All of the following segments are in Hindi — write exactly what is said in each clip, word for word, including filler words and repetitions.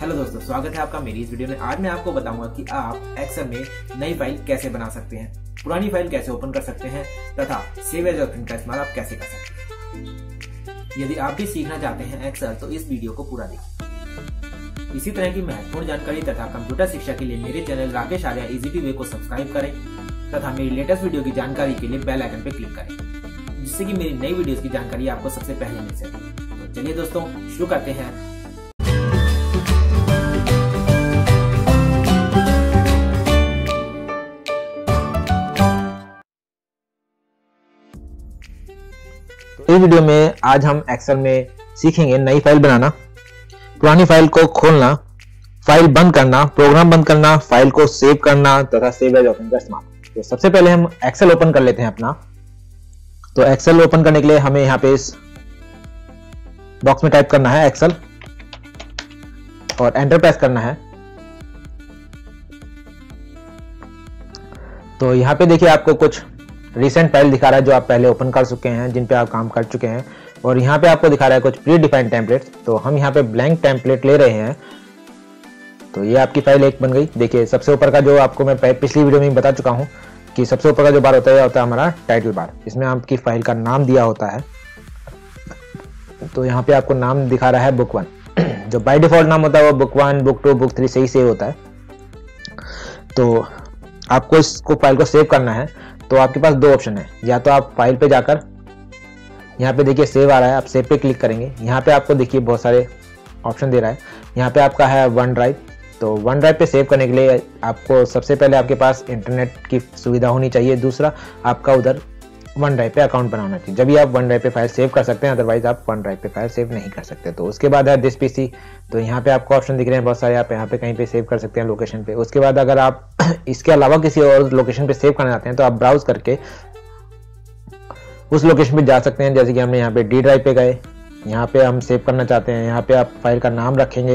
हेलो दोस्तों, स्वागत है आपका मेरी इस वीडियो में। आज मैं आपको बताऊंगा कि आप एक्सेल में नई फाइल कैसे बना सकते हैं, पुरानी फाइल कैसे ओपन कर सकते हैं तथा सेव एज ऑप्शन का इस्तेमाल आप कैसे कर सकते हैं। यदि आप भी सीखना चाहते हैं एक्सेल तो इस वीडियो को पूरा देखिए। इसी तरह की महत्वपूर्ण जानकारी तथा कंप्यूटर शिक्षा के लिए मेरे channel Rakesh Arya easy way को सब्सक्राइब करें तथा मेरी लेटेस्ट वीडियो की जानकारी के लिए बेल आइकन पर क्लिक करें, जिससे कि मेरी नई वीडियोस की जानकारी आपको सबसे पहले मिल सके। तो चलिए दोस्तों, शुरू करते हैं। इस वीडियो में आज हम एक्सेल में सीखेंगे नई फाइल बनाना, पुरानी फाइल को खोलना, फाइल बंद करना, प्रोग्राम बंद करना, फाइल को सेव करना तथा सेव एज ऑप्शन का इस्तेमाल। तो सबसे पहले हम एक्सेल ओपन कर लेते हैं अपना। तो एक्सेल ओपन करने के लिए हमें यहाँ पे इस बॉक्स में टाइप करना है एक्सेल और एंटर प्रेस करना है। तो यहाँ पे देखिए आपको कुछ रिसेंट फाइल दिखा रहा है जो आप पहले ओपन कर चुके हैं, जिन पे आप काम कर चुके हैं, और यहाँ पे आपको दिखा रहा है कुछ प्री डिफाइंड टेम्पलेट्स। तो हम यहाँ पे ब्लैंक टेम्पलेट ले रहे हैं। तो ये आपकी फाइल एक बन गई। देखिए सबसे ऊपर का जो आपको मैं पिछली वीडियो में बता चुका हूँ कि सबसे ऊपर का जो बार होता है होता है हमारा टाइटल बार। इसमें आपकी फाइल का नाम दिया होता है। तो यहाँ पे आपको नाम दिखा रहा है बुक वन। जो बाय डिफॉल्ट नाम होता है वो book one, book two, book three सही सेव होता है। तो आपको इसको फाइल को सेव करना है। तो आपके पास दो ऑप्शन है, या तो आप फाइल पे जाकर यहाँ पे देखिए सेव आ रहा है, आप सेव पे क्लिक करेंगे। यहाँ पे आपको देखिए बहुत सारे ऑप्शन दे रहा है। यहाँ पे आपका है वन ड्राइव। तो वन ड्राइव पे सेव करने के लिए आपको सबसे पहले आपके पास इंटरनेट की सुविधा होनी चाहिए, दूसरा आपका उधर वन ड्राइव पे अकाउंट बनाना चाहिए। जब भी आप वन ड्राइव पे फाइल सेव कर सकते हैं, अदरवाइज आप वन ड्राइव पे फाइल सेव नहीं कर सकते। तो उसके बाद है दिस पीसी। तो यहाँ पे आपको ऑप्शन दिख रहे हैं बहुत सारे, आप यहाँ पे कहीं पे सेव कर सकते हैं लोकेशन पे। उसके बाद अगर आप इसके अलावा किसी और लोकेशन पे सेव करना चाहते हैं तो आप ब्राउज करके उस लोकेशन पे जा सकते हैं। जैसे कि हमने यहाँ पे डी ड्राइव पे गए, यहाँ पे हम सेव करना चाहते हैं। यहाँ पे आप फाइल का नाम रखेंगे,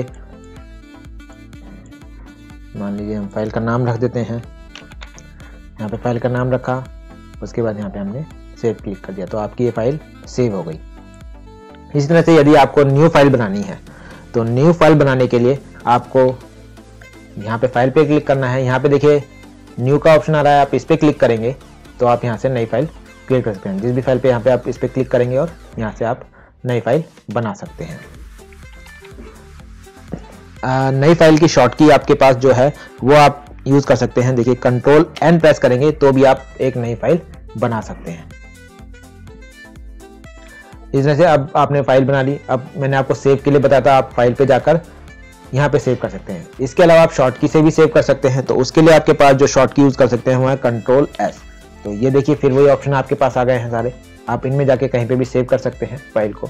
मान लीजिए हम फाइल का नाम रख देते हैं। यहाँ पे फाइल का नाम रखा, उसके बाद यहाँ पे हमने सेव क्लिक कर दिया। तो आपकी ये फाइल सेव हो गई। इसी तरह से यदि आपको न्यू फाइल बनानी है तो न्यू फाइल बनाने के लिए आपको यहाँ पे फाइल पे क्लिक करना है। यहाँ पे देखिए न्यू का ऑप्शन आ रहा है, आप इस पे क्लिक करेंगे तो आप यहाँ से नई फाइल क्रिएट कर सकते हैं। जिस भी फाइल पे यहाँ पे आप इस पे क्लिक करेंगे और यहाँ से आप नई फाइल बना सकते हैं। नई फाइल की शॉर्ट की आपके पास जो है वो आप यूज कर सकते हैं। देखिए कंट्रोल एन प्रेस करेंगे तो भी आप एक नई फाइल बना सकते हैं। इस तरह से अब आपने फाइल बना ली। अब मैंने आपको सेव के लिए बताया था, आप फाइल पे जाकर यहाँ पे सेव कर सकते हैं। इसके अलावा आप शॉर्ट की से भी सेव कर सकते हैं। तो उसके लिए आपके पास जो शॉर्ट की यूज कर सकते हैं वो है कंट्रोल एस। तो ये देखिए फिर वही ऑप्शन आपके पास आ गए हैं सारे। आप इनमें जाके कहीं पे भी सेव कर सकते हैं फाइल को।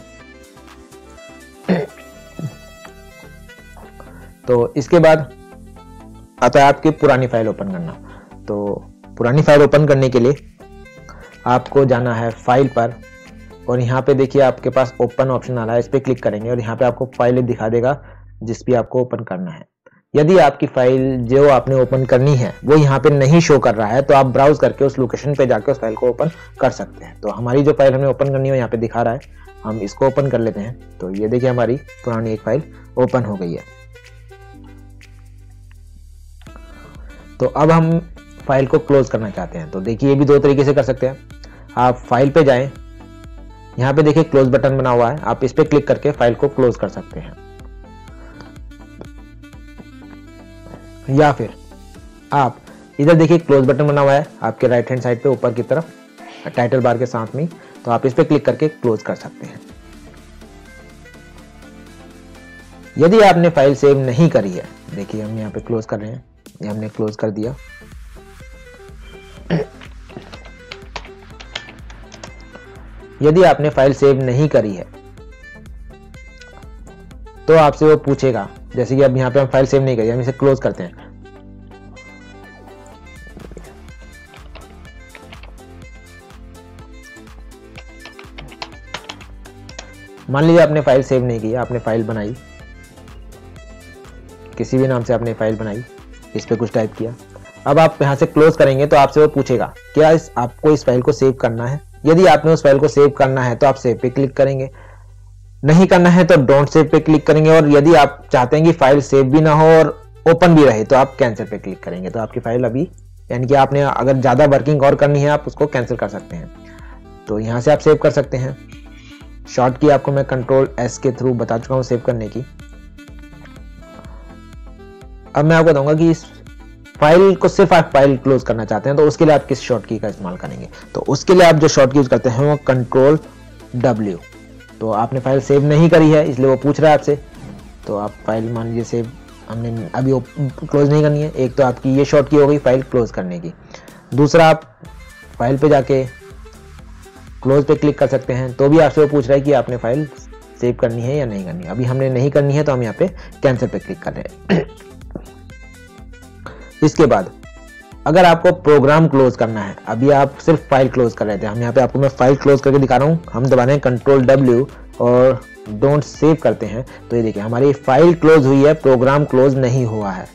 तो इसके बाद आता है आपकी पुरानी फाइल ओपन करना। तो पुरानी फाइल ओपन करने के लिए आपको जाना है फाइल पर, और यहाँ पे देखिए आपके पास ओपन ऑप्शन आ रहा है, इस पे क्लिक करेंगे और यहाँ पे आपको फाइल दिखा देगा जिस भी आपको ओपन करना है। यदि आपकी फाइल जो आपने ओपन करनी है वो यहाँ पे नहीं शो कर रहा है तो आप ब्राउज करके उस लोकेशन पे जाके उस फाइल को ओपन कर सकते हैं। तो हमारी जो फाइल हमें ओपन करनी है यहाँ पे दिखा रहा है, हम इसको ओपन कर लेते हैं। तो ये देखिए हमारी पुरानी एक फाइल ओपन हो गई है। तो अब हम फाइल को क्लोज करना चाहते हैं। तो देखिए ये भी दो तरीके से कर सकते हैं। आप फाइल पे जाएं, यहाँ पे देखिए क्लोज बटन बना हुआ है, आप इस पे क्लिक करके फाइल को क्लोज कर सकते हैं। या फिर आप इधर देखिए क्लोज बटन बना हुआ है आपके राइट हैंड साइड पे ऊपर की तरफ टाइटल बार के साथ में, तो आप इस पे क्लिक करके क्लोज कर सकते हैं। यदि आपने फाइल सेव नहीं करी है, देखिए हम यहाँ पे क्लोज कर रहे हैं, ये हमने क्लोज कर दिया। यदि आपने फाइल सेव नहीं करी है तो आपसे वो पूछेगा, जैसे कि अब यहाँ पे हम फाइल सेव नहीं करी, हम इसे क्लोज करते हैं। मान लीजिए आपने फाइल सेव नहीं की, आपने फाइल बनाई, किसी भी नाम से आपने फाइल बनाई, इस पे कुछ टाइप किया। अब आप यहाँ से क्लोज करेंगे तो आपसे वो पूछेगा क्या इस आपको इस फाइल को सेव करना है। यदि आपने उस फाइल को सेव करना है तो आप सेव पे क्लिक करेंगे। नहीं करना है तो डोंट सेव पे क्लिक करेंगे, और यदि आप चाहते हैं कि फाइल सेव भी ना हो और ओपन भी रहे तो आप कैंसिल पे क्लिक करेंगे। तो आपकी फाइल अभी, यानी कि आपने अगर ज़्यादा वर्किंग और करनी है आप उसको कैंसिल कर सकते हैं। तो यहाँ से आप सेव कर सकते हैं। शॉर्ट की आपको मैं कंट्रोल एस के थ्रू बता चुका हूँ सेव करने की। अब मैं आपको बताऊंगा कि इस फाइल को सिर्फ आप फाइल क्लोज करना चाहते हैं तो उसके लिए आप किस शॉर्ट की का इस्तेमाल करेंगे। तो उसके लिए आप जो शॉर्ट की यूज करते हैं वो कंट्रोल डब्ल्यू। तो आपने फाइल सेव नहीं करी है इसलिए वो पूछ रहा है आपसे। तो आप फाइल मान लीजिए सेव हमने अभी क्लोज नहीं करनी है। एक तो आपकी ये शॉर्ट की हो गई फाइल क्लोज करने की। दूसरा आप फाइल पे जाके क्लोज पे क्लिक कर सकते हैं, तो भी आपसे वो पूछ रहा है कि आपने फाइल सेव करनी है या नहीं करनी है। अभी हमने नहीं करनी है तो हम यहाँ पे कैंसिल पे क्लिक कर रहे हैं। इसके बाद अगर आपको प्रोग्राम क्लोज करना है, अभी आप सिर्फ फाइल क्लोज कर रहे थे, हम यहाँ पे आपको मैं फाइल क्लोज करके दिखा रहा हूँ। हम दबा रहे हैं कंट्रोल डब्ल्यू और डोंट सेव करते हैं। तो ये देखिए हमारी फाइल क्लोज हुई है, प्रोग्राम क्लोज नहीं हुआ है।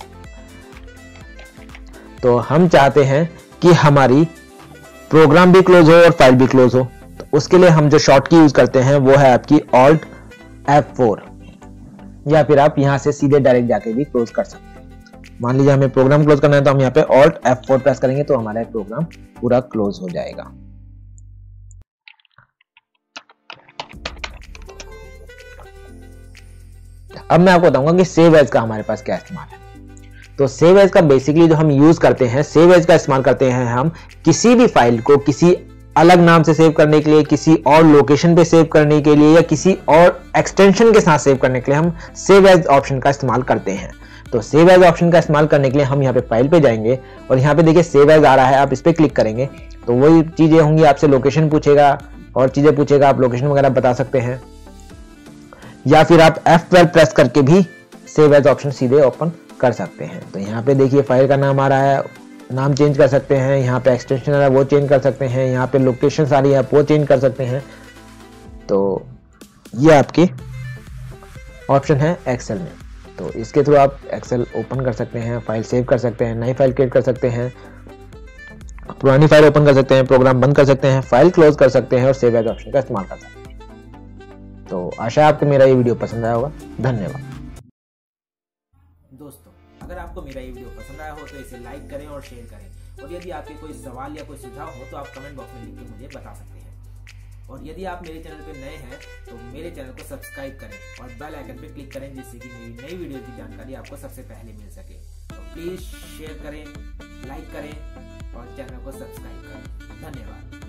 तो हम चाहते हैं कि हमारी प्रोग्राम भी क्लोज हो और फाइल भी क्लोज हो। तो उसके लिए हम जो शॉर्ट की यूज करते हैं वो है आपकी ऑल्ट एफ फोर, या फिर आप यहां से सीधे डायरेक्ट जाके भी क्लोज कर सकते हैं। मान लीजिए हमें प्रोग्राम क्लोज करना है तो हम यहाँ पे ऑल्ट एफ फोर प्रेस करेंगे तो हमारा प्रोग्राम पूरा क्लोज हो जाएगा। अब मैं आपको बताऊंगा कि सेव एज का हमारे पास क्या इस्तेमाल है। तो सेव एज का बेसिकली जो हम यूज करते हैं, सेव एज का इस्तेमाल करते हैं हम किसी भी फाइल को किसी अलग नाम से सेव करने के लिए, किसी और लोकेशन पे सेव करने के लिए, या किसी और एक्सटेंशन के साथ सेव करने के लिए हम सेव एज ऑप्शन का इस्तेमाल करते हैं। तो सेव एज ऑप्शन का इस्तेमाल करने के लिए हम यहाँ पे फाइल पे जाएंगे और यहाँ पे देखिए सेव एज आ रहा है, आप इस पे क्लिक करेंगे तो वही चीजें होंगी, आपसे लोकेशन पूछेगा और चीजें पूछेगा, आप लोकेशन वगैरह बता सकते हैं, या फिर आप एफ ट्वेल्व प्रेस करके भी सेव एज ऑप्शन सीधे ओपन कर सकते हैं। तो यहाँ पे देखिए फाइल का नाम आ रहा है, नाम चेंज कर सकते हैं, यहाँ पे एक्सटेंशन आ रहा है वो चेंज कर सकते हैं, यहाँ पे लोकेशन आ रही है आप वो चेंज कर सकते हैं। तो ये आपकी ऑप्शन है एक्सेल में। तो इसके थ्रू आप एक्सेल ओपन कर सकते हैं, फाइल सेव कर सकते हैं, नई फाइल क्रिएट कर सकते हैं, पुरानी फाइल ओपन कर सकते हैं, प्रोग्राम बंद कर सकते हैं, फाइल क्लोज कर सकते हैं और सेव एज ऑप्शन का इस्तेमाल कर सकते हैं। तो आशा है आपको मेरा ये वीडियो पसंद आया होगा। धन्यवाद दोस्तों। अगर आपको मेरा ये वीडियो पसंद आया हो तो इसे लाइक करें और शेयर करें, और यदि आपके कोई सवाल या कोई सुझाव हो तो आप कमेंट बॉक्स में लिख के मुझे बता सकते हैं। और यदि आप मेरे चैनल पे नए हैं तो मेरे चैनल को सब्सक्राइब करें और बेल आइकन पे क्लिक करें, जिससे कि मेरी नई वीडियो की जानकारी आपको सबसे पहले मिल सके। तो प्लीज शेयर करें, लाइक करें और चैनल को सब्सक्राइब करें। धन्यवाद।